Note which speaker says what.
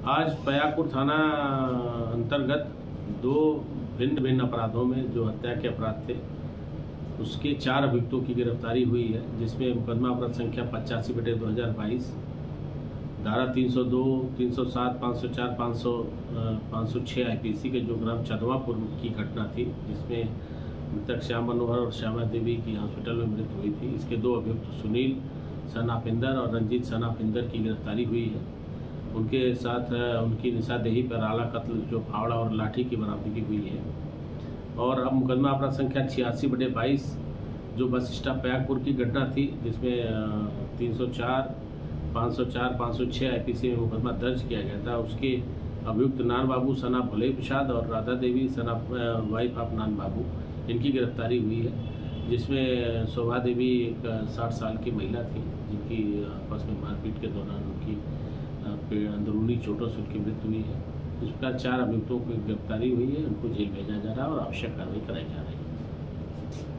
Speaker 1: आज पयागपुर थाना अंतर्गत दो भिन्न भिन्न अपराधों में जो हत्या के अपराध थे उसके 4 अभियुक्तों की गिरफ्तारी हुई है, जिसमें मुकदमा अपराध संख्या 85/2022 धारा 302, 307, 504, 506 आईपीसी के जो ग्राम चंदवापुर की घटना थी, जिसमें मृतक श्याम मनोहर और श्यामा देवी की हॉस्पिटल में मृत्यु हुई थी। इसके 2 अभियुक्त सुनील सन ऑफ इंदर और रंजीत सन ऑफ इंदर की गिरफ्तारी हुई है। उनके साथ उनकी निशानदेही पर आला कत्ल जो फावड़ा और लाठी की बरामदगी हुई है। और अब मुकदमा अपराध संख्या 86/22 जो बस स्टॉप पयागपुर की घटना थी, जिसमें 304, 504, 506 आईपीसी में मुकदमा दर्ज किया गया था, उसके अभियुक्त नान बाबू सन ऑफ भले प्रसाद और Radha Devi son of wife of Nan Babu, इनकी गिरफ्तारी हुई है। जिसमें शोभा देवी एक 60 साल की महिला थी, जिनकी आपस में मारपीट के दौरान उनकी अंदरूनी चोटों से उनकी मृत्यु हुई है। इस प्रकार 4 अभियुक्तों की गिरफ्तारी हुई है, उनको जेल भेजा जा रहा है और आवश्यक कार्रवाई कराई जा रही है।